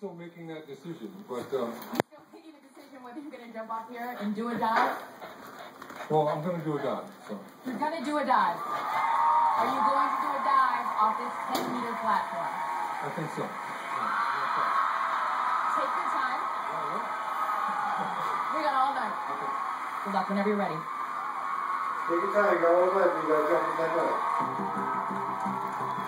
still making that decision, but... You're still making a decision whether you're going to jump off here and do a dive? Well, I'm going to do a dive, so... You're going to do a dive. Are you going to do a dive off this 10-meter platform? I think so. Take your time. We got all night. Okay. Good luck whenever you're ready. Take your time, you got all night, you got to jump in that night.